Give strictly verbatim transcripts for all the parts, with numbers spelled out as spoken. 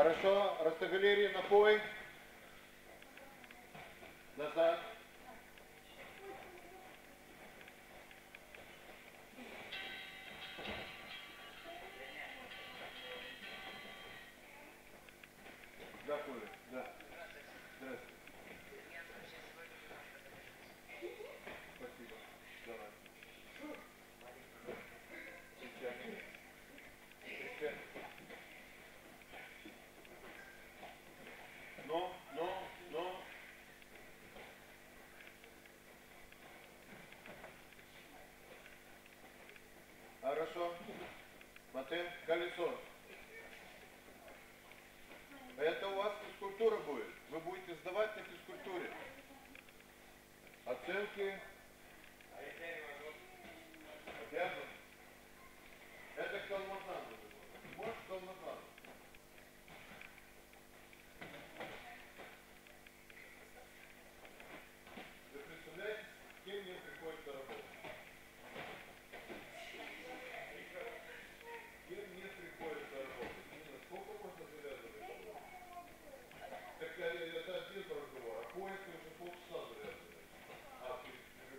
Хорошо, Ростогалерия, напой. Назад. Да, Коля, да. Здравствуйте. Спасибо. Давай. Сейчас. Сейчас. Но, но, но. Хорошо. Смотри, колесо. Это у вас физкультура будет. Вы будете сдавать на физкультуре. Оценки. Обязан. Это калмазан. Можешь калмазан? Вы представляете, с кем мне приходится работать? С кем мне приходится работать? Нина, сколько можно завязывать разговор? Так это один разговор, а поезд уже полчаса завязывает. А, ты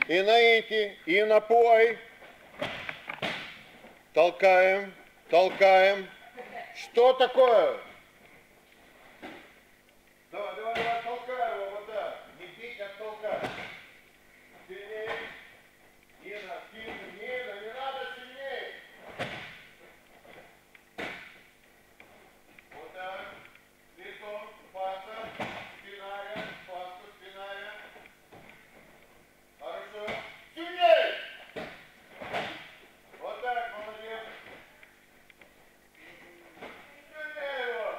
И на ити, и на пой. Толкаем, толкаем. Что такое? Давай, давай, давай, толкай его вот так. Не бить, а толкай. Сильнее. Нина, сильнее, Нина, не надо сильнее. Вот так. Лицом, паса, спиная, паса, спиная. Хорошо. Сильнее. Вот так, молодец. Сильнее его.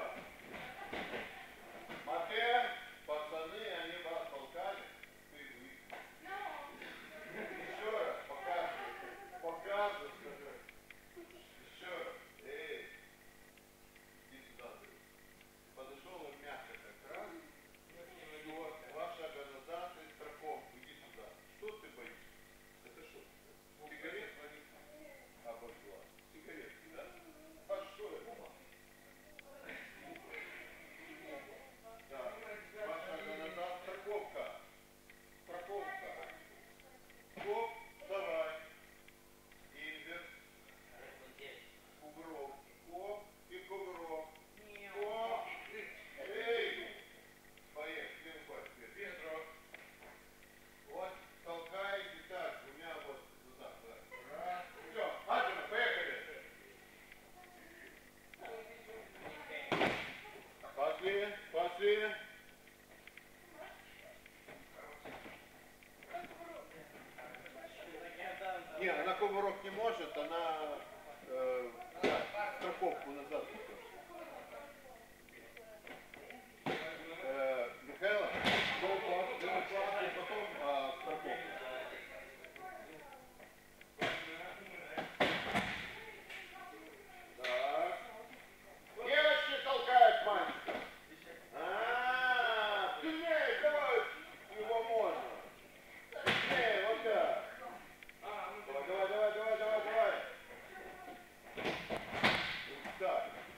Матвей, пацаны, они вас толкали. Ты вы. Еще раз, показывай. Показывай, скажи. Еще раз. Эй, иди сюда, ты. Подошел и мягко так раз. Вот, ваша организация, страховка. Иди сюда. Что ты боишься? Это что? Сигарет? Обожгла. Сигаретки, да? А что это? Да. Ваша организация, страховка. Страховка. Стоп, давай. Инверс. Кувырок. Оп, и кувырок. Оп. Эй. Поехали. Петро. Вот, толкаете так, двумя вот туда. Раз. Все, Аджина, поехали. Пошли, пошли. Не, она кувырок не может, она э, страховку назад идет. Э, Михаила, go fast, go fast, и потом а, страховку. Так. Девочки толкают мальчика. А, сильнее, давай, его можно. Сильнее, вот так. Давай, давай, давай, давай, давай, давай. Так.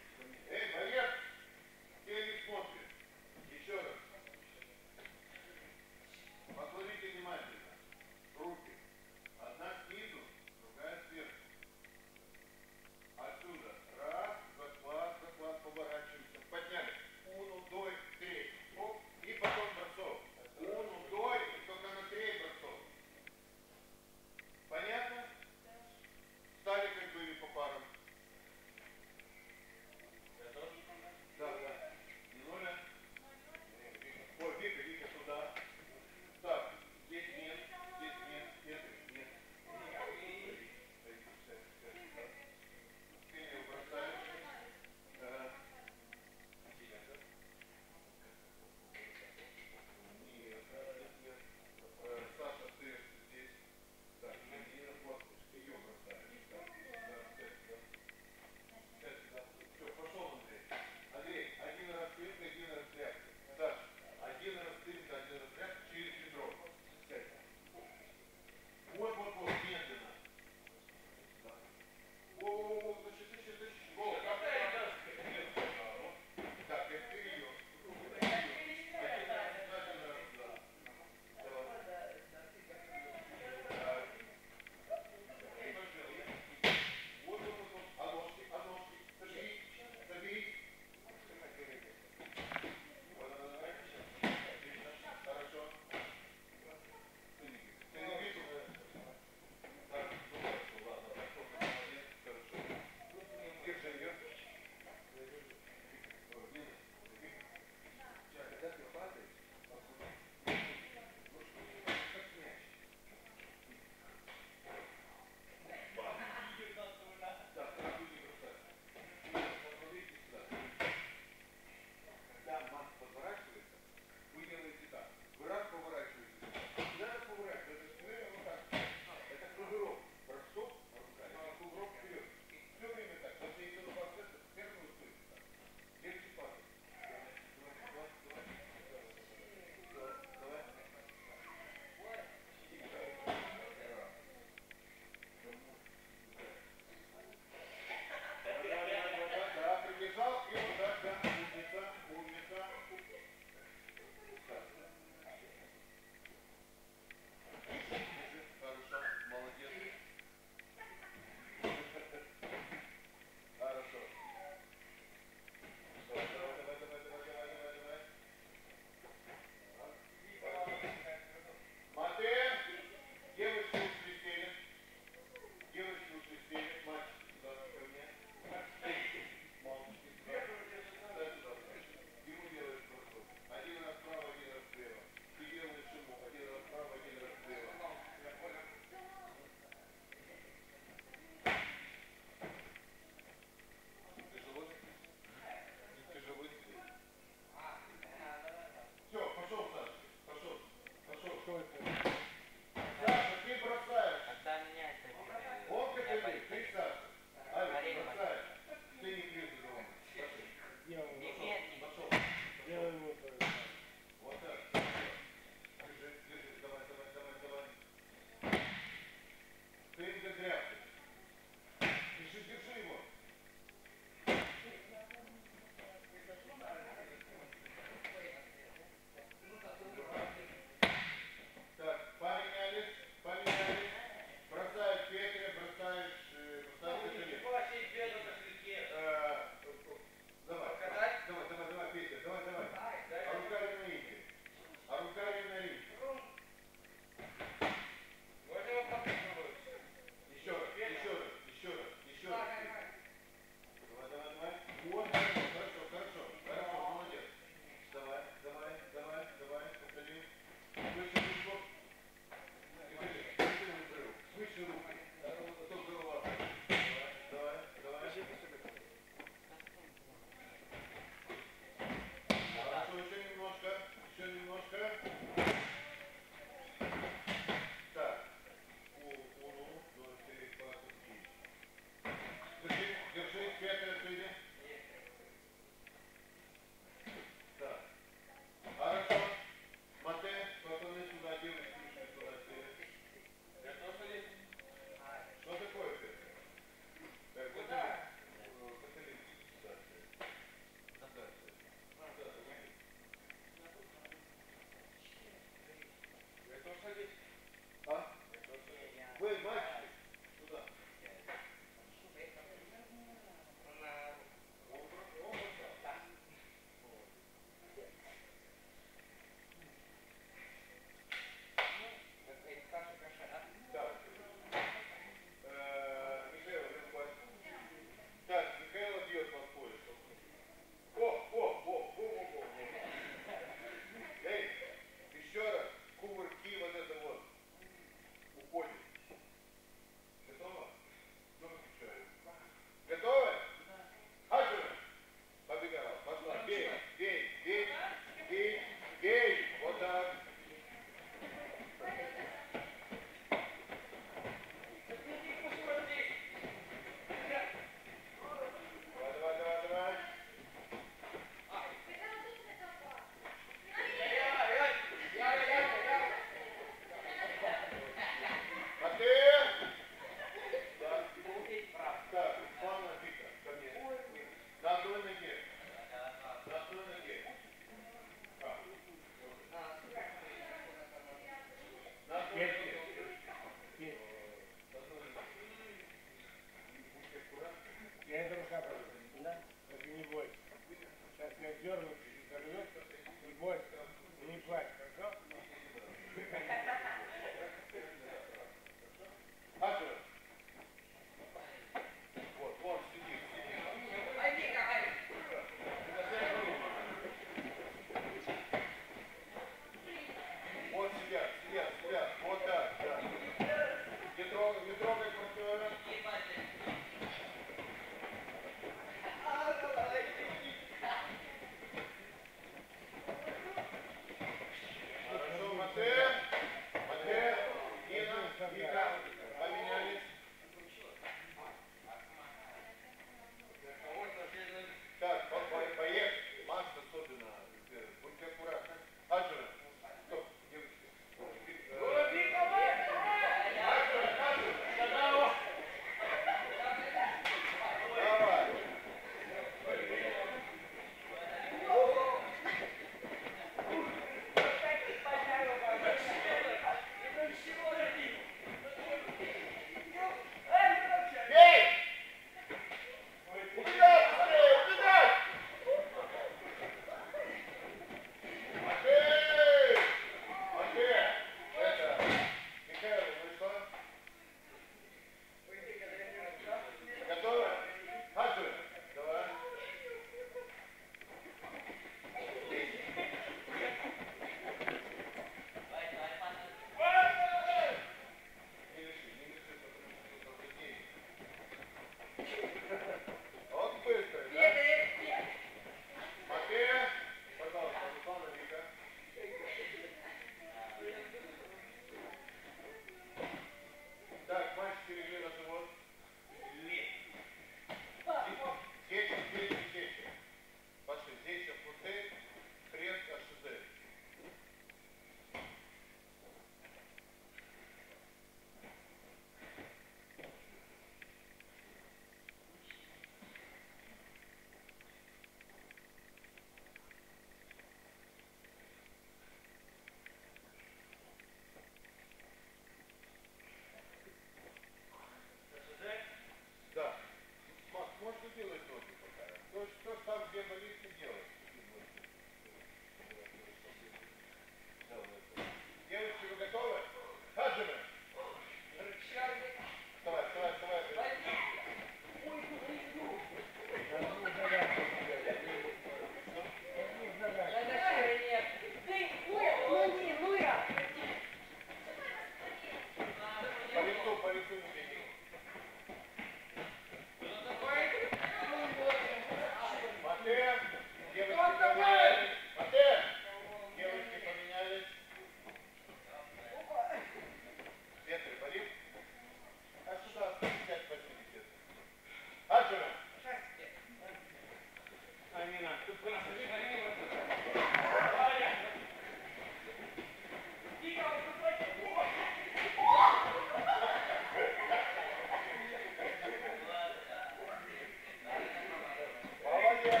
Молодец.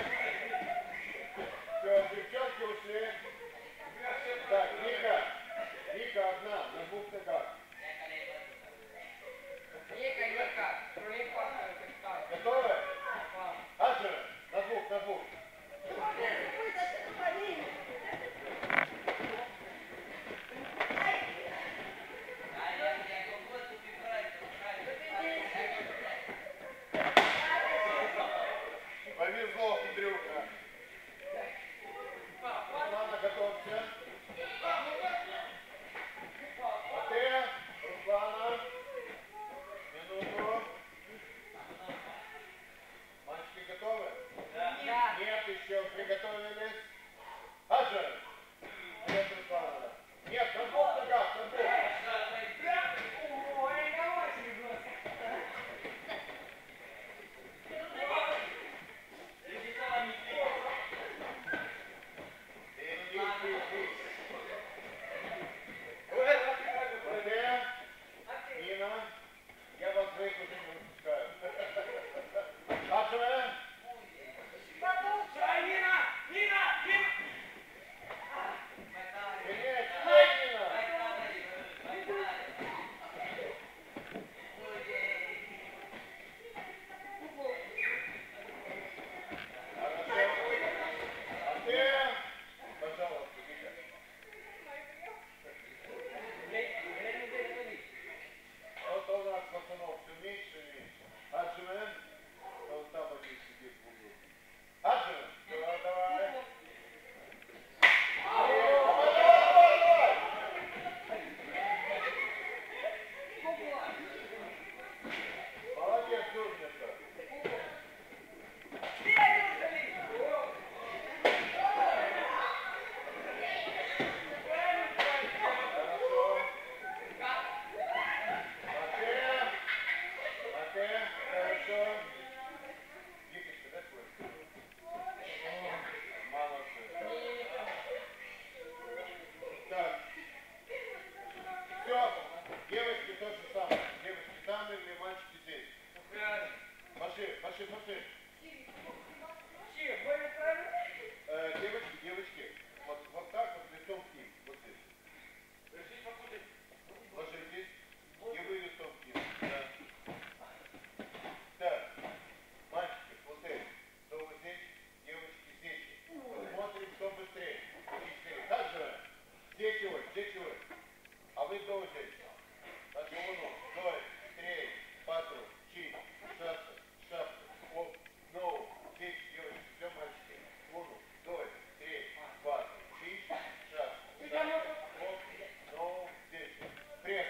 Все, девчонки ушли. Так, Ника. Ника одна, на двух ногах. Ника, Ника, Готовы? Аджера, на двух, на двух. Повезло, Андрюха. Руслана, готовься. А ты, Руслана, минуту. Мальчики готовы? Да. Нет, еще приготовились. Аджер. Нет, Руслана. Нет, на двух ногах, на двух. Нина, я вас двоих уже не выпускаю. Аджер. Молодец, умница. Хорошо. Матея. Матея. Хорошо. Викочка, дай свой. Молодцы. Так. Все. Девочки то же самое. Девочки там или мальчики здесь. Пошли, пошли, пошли. Э, девочки, девочки. Вот, вот так вот лицом к ним. Вот здесь. Ложитесь. И вы лицом к ним. Да. Так. Мальчики, вот эти. Кто вы здесь? Девочки здесь. Смотрим, кто быстрее. Быстрее. Так же. Здесь его, здесь его. А вы кто здесь? Так, uno, dos, tres, cuatro, cinco, seis, siete, ocho, nueve, diez, девочки, все мальчики. uno, dos, tres, cuatro, cinco, seis, siete, ocho, nueve, diez. Пресс.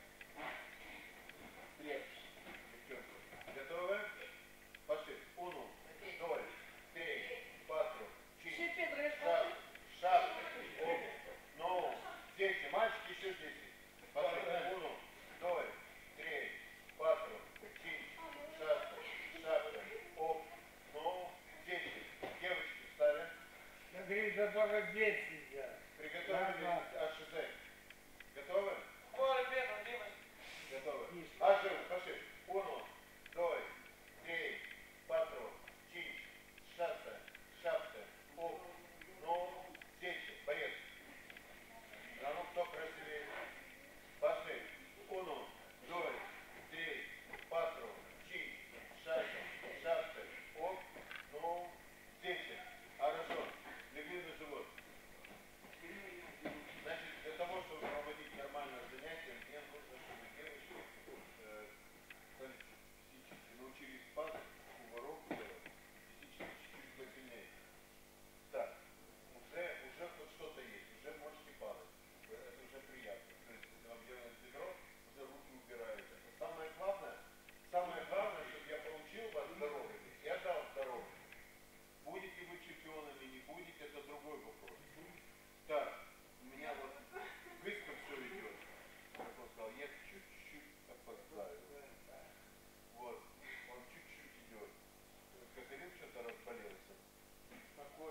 Пресс. Готовы? Пошли. uno, dos, tres, cuatro, cinco, seis, siete, ocho, nueve, diez. Мальчики еще здесь. Пошли. uno, dos, tres, cuatro, cinco, seis, siete, ocho, nueve, diez. Девочки встали. Смотрите, только дети сидят. Приготовились АШЗ. Готовы? Готовы. Тише. АШЗ, пошли. uno, dos, tres, cuatro, cinco, seis, siete, ocho, nueve, diez. Борец. А ну кто красивее? Пошли. uno, dos, tres, cuatro, cinco, seis, siete, ocho, nueve, diez. Хорошо. Легли на живот. Значит, для того, чтобы проводить нормальное занятие, мне нужно, чтобы девочки э, физически научились падать, кувырок делать, физически чуть-чуть посильнее. Так, уже, уже хоть что-то есть, уже можете падать. Это уже приятно. То есть, если вам делают бедро, уже руки убираете. Самое главное, самое главное, чтобы я получил вас здоровыми, я дал здоровыми. Будете вы чемпионами, не будете, это другой вопрос. Так, у меня вот быстро все идет. Как он сказал, я чуть-чуть опоздаю. Вот, он чуть-чуть идет. Катерин что-то разболелся.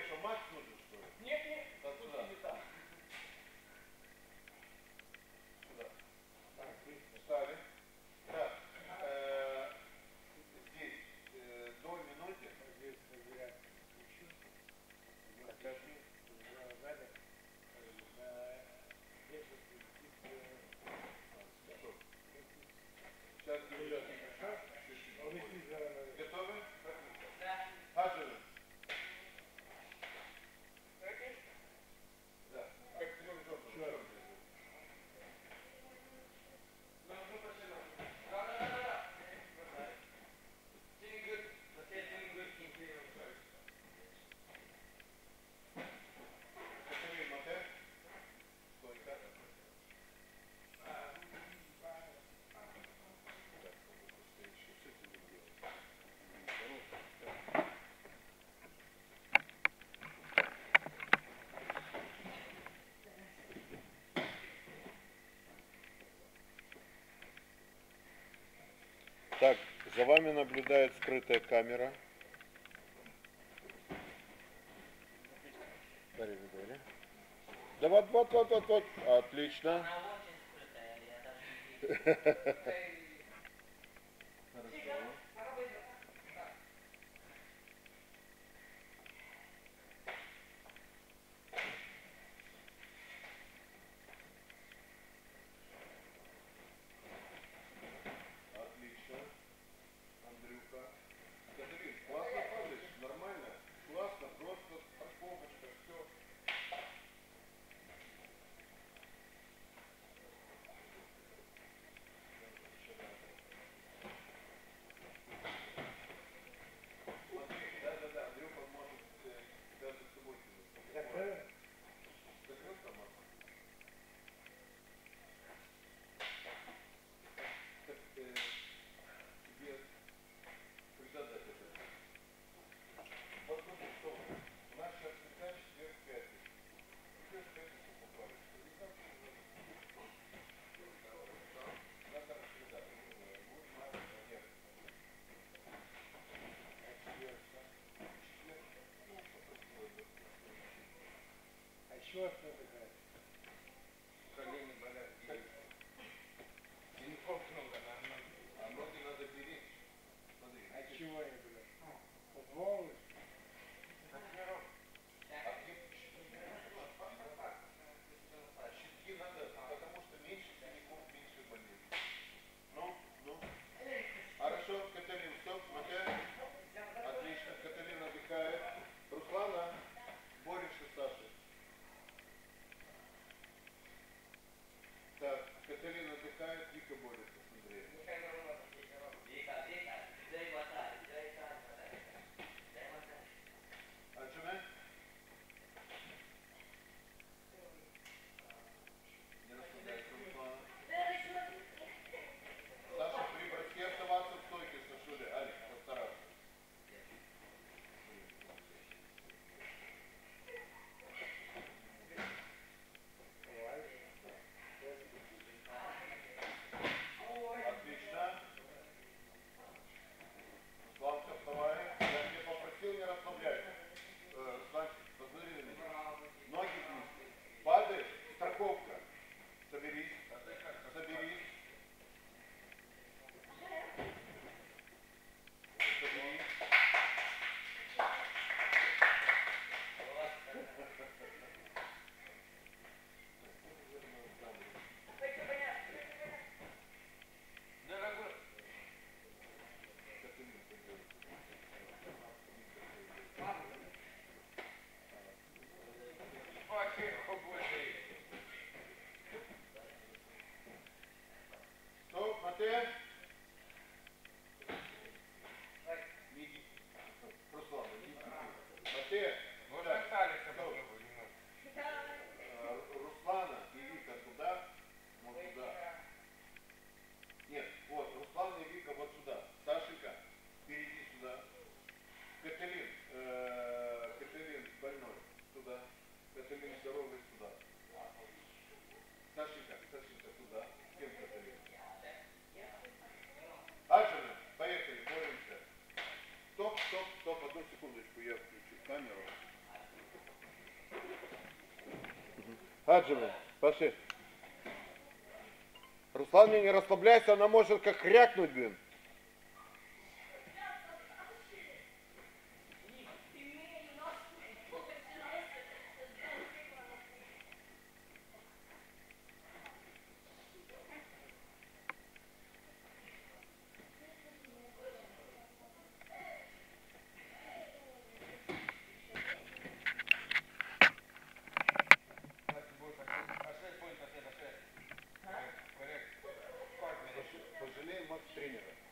что, Макс нужен, что ли? Нет, нет, Да, тут сюда. не там. Сюда. Встали. Так, э, здесь э, до минуты. Здесь проверять ключи. Покажи. Сзади. На десять Сейчас вперед. Хорошо? Он висит за... Готовы? Да. Хаджи. Да. Как ты можешь жопу? Чё? Катерин, мотель. Стойка. Так, за вами наблюдает скрытая камера. Говори, говори. Да вот, вот, вот, вот, вот. Отлично. Она очень скрытая, я даже не вижу. Хорошо. Отлично. Андрюха. Катерин, классно падаешь, нормально. Классно, просто парковочка, все. Смотри, да-да-да, Андрюха может э, даже с собой кинуть. Закрыл? Закрыл команд? Так, э, тебе когда дать это? Вот смотри, что у нас сейчас всегда четверг, пятница. Идешь в пятницу поправишь. Завтра среда. Будет март, нет. Четверг, ну, попросила бы. А чего ты такая? Колени болят. Синяков много, надо. А ноги надо беречь. Смотри. А чего я, блядь? Футбол? А где щитки? А щитки надо, потому что меньше синяков, меньше болезней. Ну, ну. Хорошо, Катерин, стоп, смотри. Отлично, Катерина отдыхает. Руслана, борешься с Сашей. Так, Катерина отдыхает, Вика борется с Андреем. Вика, Вика, дай мотать, дай так мотать. Дай мотать. А Джуме? Не расслабляйся, Руслана. Саша, при броске оставаться в стойке, Сашуля. Алик, постараться. Отлично. Русланка, вставай. Я тебе попросил не расслаблять. Э, Русланчик, посмотри на меня. Ноги вниз. Падаешь, страховка. Соберись. Соберись. Соберись. Стоп, Матэ. Иди. Руслан, иди. Матэ. Можно Алиса попробовать немного? Э, Руслана и Вика туда, вот туда. Нет, вот, Руслан и Вика вот сюда. Сашенька, перейди сюда. Катерин, э, Катерин больной, туда. Катерин здоровый, сюда. Сашенька, Сашенька, туда. С кем Катерин? Аджина, поехали, боремся. Стоп, стоп, стоп, одну секундочку, я включу камеру. Хаджи, пошли. Руслан, не расслабляйся, она может как крякнуть, блин. Пожалей Макс тренера.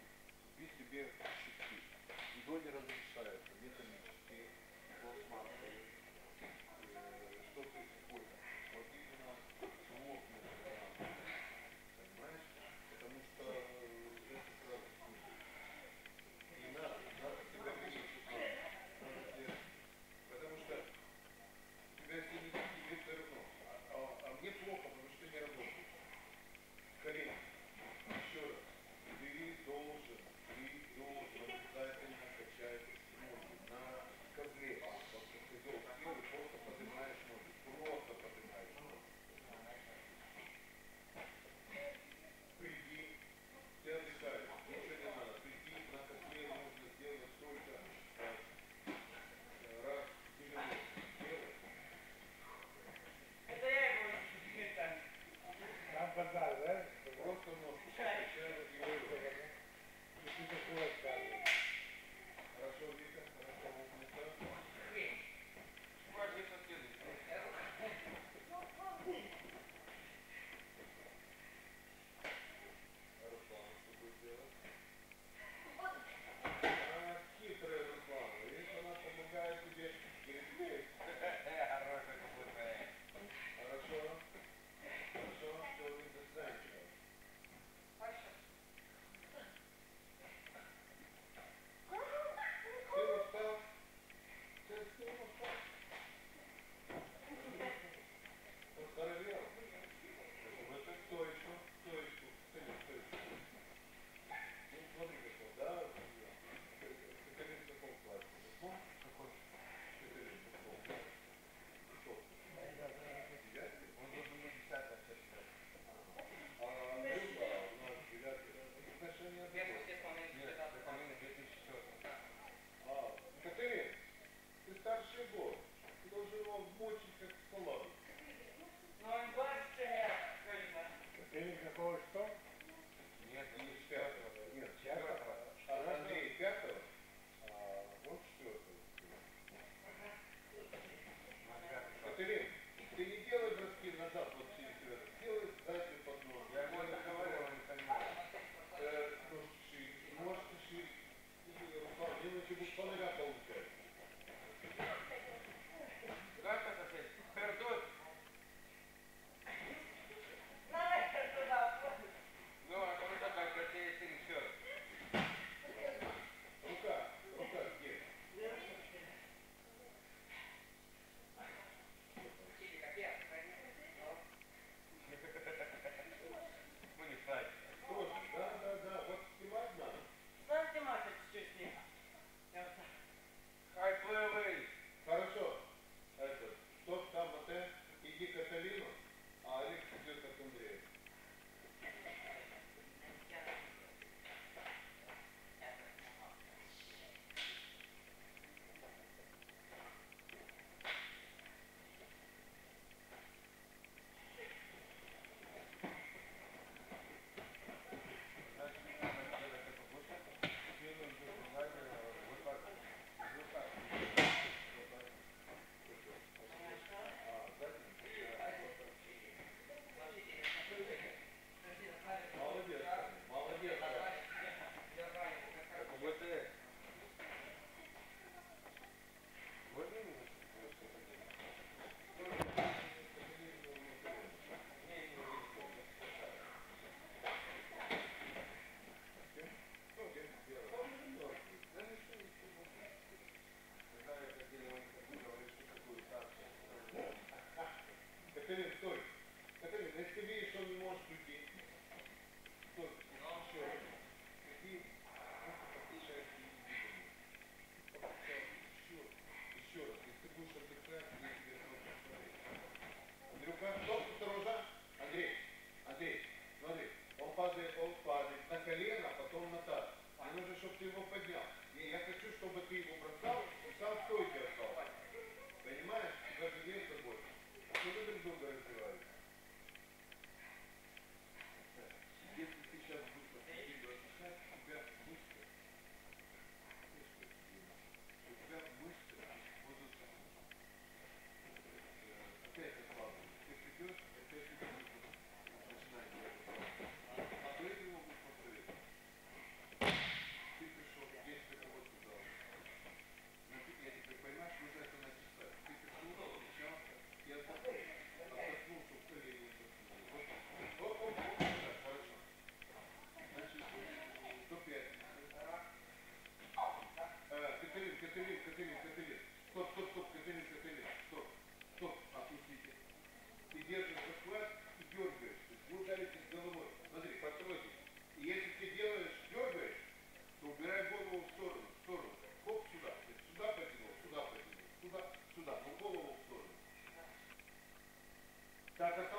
Так,